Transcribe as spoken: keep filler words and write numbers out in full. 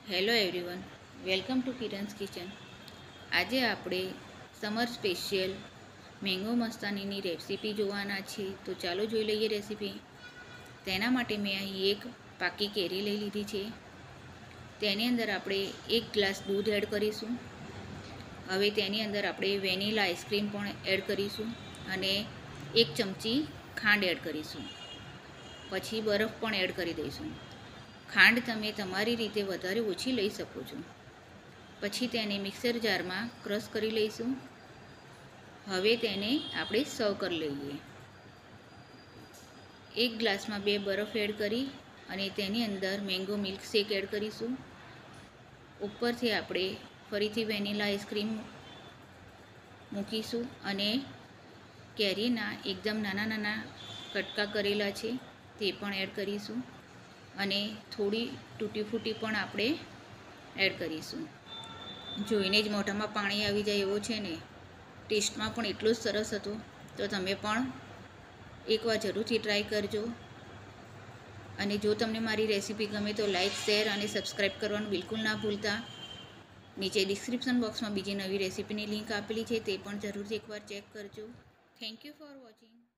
Hello everyone, welcome to Kiran's kitchen. આજે આપણે summer special mango મસ્તાનીની રેસીપી જોવાના છે. તો ચાલો જોઈ લઈએ રેસીપી. તેના માટે મેં અહીં એક પાકી કેરી લઈ લીધી છે. તેની અંદર આપણે એક ગ્લાસ દૂધ એડ કરીશું. હવે તેની અંદર આપણે વેનીલા આઈસ્ક્રીમ પણ એડ કરીશું અને એક ચમચી ખાંડ એડ કરીશું. પછી બરફ પણ એડ કરી દઈશું. ખાંડ તમે તમારી રીતે વધારે ઓછી લઈ શકો છો. પછી તેને મિક્સર જારમાં ક્રશ કરી લઈશું. હવે તેને આપણે સર્વ કરી લઈએ. એક ગ્લાસમાં બે બરફ એડ કરી અને તેની અંદર મેંગો મિલ્ક શેક એડ કરીશું. ઉપરથી આપણે ફરીથી વેનીલા આઈસ્ક્રીમ મૂકીશું અને કેરીના એકદમ નાના નાના કટકા કરેલા છે તે પણ એડ કરીશું અને થોડી તૂટી ફૂટી પણ આપણે એડ કરીશું. જોઈને જ મોઢામાં પાણી આવી જાય એવો છે ને. ટેસ્ટમાં પણ એટલું જ સરસ હતું. તો તમે પણ એકવાર જરૂરથી ટ્રાય કરજો. અને જો તમને મારી રેસીપી ગમે તો લાઈક, શેર અને સબસ્ક્રાઈબ કરવાનું બિલકુલ ના ભૂલતા. નીચે ડિસ્ક્રિપ્શન બોક્સમાં બીજી નવી રેસીપીની લિંક આપેલી છે, તે પણ જરૂરથી એકવાર ચેક કરજો. Thank you for watching.